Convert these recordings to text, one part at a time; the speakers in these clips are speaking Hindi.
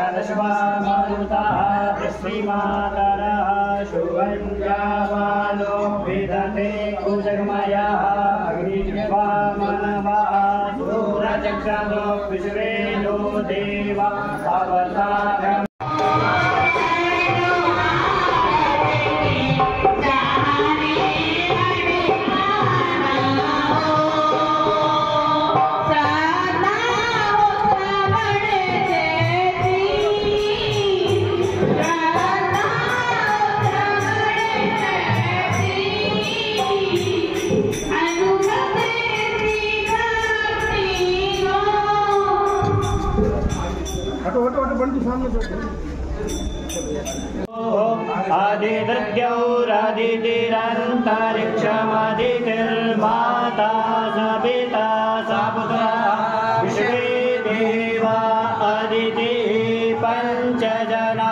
दशवामरुतः पृथ्वीमातरः शुभञ्जावानो विदते कुजगमयः अग्निज्वामनवः सूरचक्षणो विश्वेनो देवा अवतारम् आदित्यौरादितिरन्तरिक्षमदितिर्माता स पिता स पुत्रः विश्वे देवा अदितिः पञ्चजना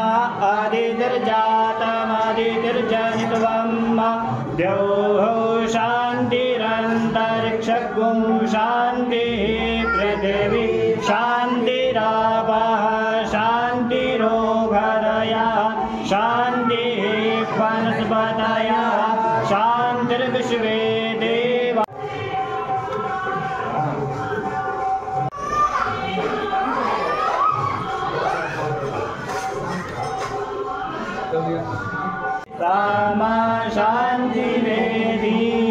अदितिर्जातमदितिर्जनित्वं द्यौः शान्तिरन्तरिक्षगुं शान्तिः पृथिवी शान्तिरापः शान्तिरोगरयः शान्तिः वनस्पतयः शान्तिर्विश्वे देवा सामा शान्तिरेधि